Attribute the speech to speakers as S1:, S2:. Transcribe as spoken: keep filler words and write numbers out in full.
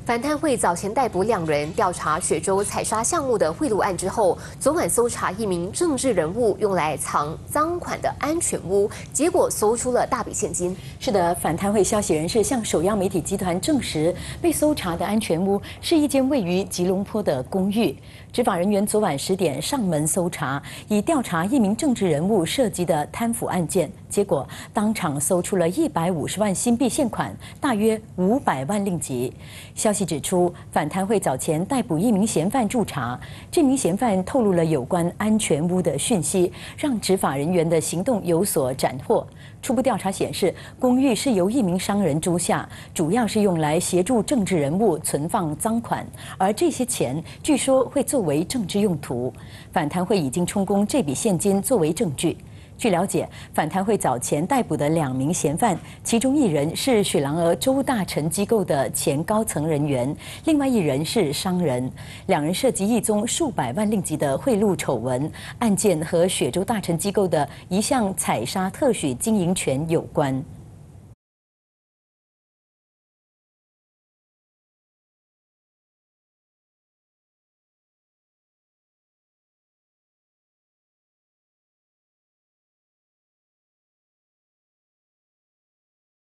S1: 反贪会早前逮捕两人，调查雪州采砂项目的贿赂案之后，昨晚搜查一名政治人物用来藏赃款的安全屋，结果搜出了大笔现金。
S2: 是的，反贪会消息人士向首央媒体集团证实，被搜查的安全屋是一间位于吉隆坡的公寓。执法人员昨晚十点上门搜查，以调查一名政治人物涉及的贪腐案件，结果当场搜出了一百五十万新币现款，大约五百万令吉。消息指出，反贪会早前逮捕一名嫌犯驻查，这名嫌犯透露了有关安全屋的讯息，让执法人员的行动有所斩获。初步调查显示，公寓是由一名商人租下，主要是用来协助政治人物存放赃款，而这些钱据说会作为政治用途。反贪会已经充公这笔现金作为证据。据了解，反贪会早前逮捕的两名嫌犯，其中一人是雪兰莪州大臣机构的前高层人员，另外一人是商人，两人涉及一宗数百万令吉的贿赂丑闻，案件和雪州大臣机构的一项采砂特许经营权有关。